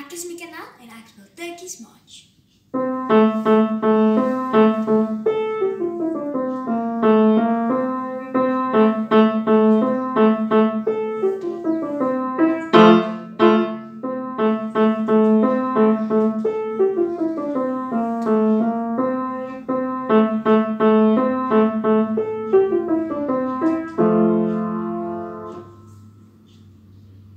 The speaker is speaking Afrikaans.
Actress Mieke Nel and I spell Turkish March.